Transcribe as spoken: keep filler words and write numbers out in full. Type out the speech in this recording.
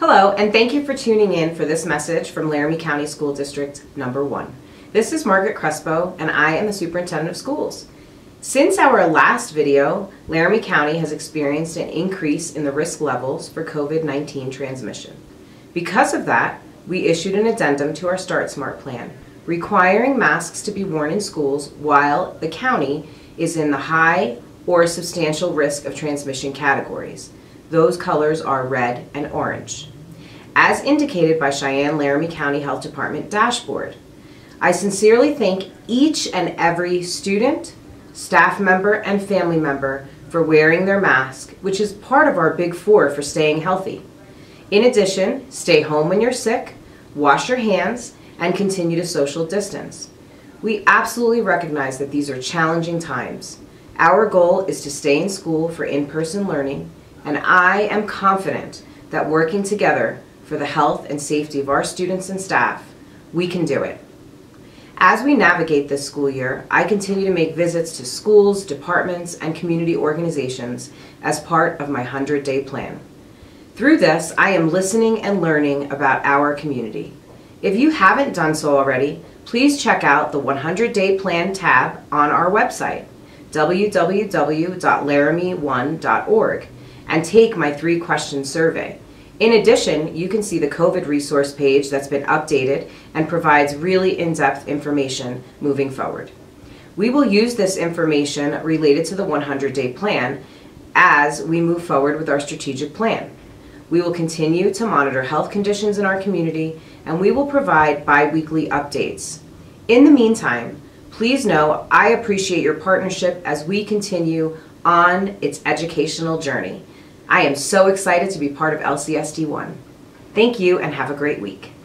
Hello, and thank you for tuning in for this message from Laramie County School District Number one. This is Margaret Crespo, and I am the Superintendent of Schools. Since our last video, Laramie County has experienced an increase in the risk levels for COVID nineteen transmission. Because of that, we issued an addendum to our Start Smart plan, requiring masks to be worn in schools while the county is in the high or substantial risk of transmission categories. Those colors are red and orange, as indicated by Cheyenne Laramie County Health Department dashboard. I sincerely thank each and every student, staff member, and family member for wearing their mask, which is part of our big four for staying healthy. In addition, stay home when you're sick, wash your hands, and continue to social distance. We absolutely recognize that these are challenging times. Our goal is to stay in school for in-person learning, and I am confident that working together for the health and safety of our students and staff, we can do it. As we navigate this school year, I continue to make visits to schools, departments, and community organizations as part of my hundred-day plan. Through this, I am listening and learning about our community. If you haven't done so already, please check out the one hundred day plan tab on our website, w w w dot laramie one dot org, and take my three question survey. In addition, you can see the COVID resource page that's been updated and provides really in-depth information moving forward. We will use this information related to the one hundred day plan as we move forward with our strategic plan. We will continue to monitor health conditions in our community, and we will provide bi-weekly updates. In the meantime, please know I appreciate your partnership as we continue on its educational journey. I am so excited to be part of L C S D one. Thank you and have a great week.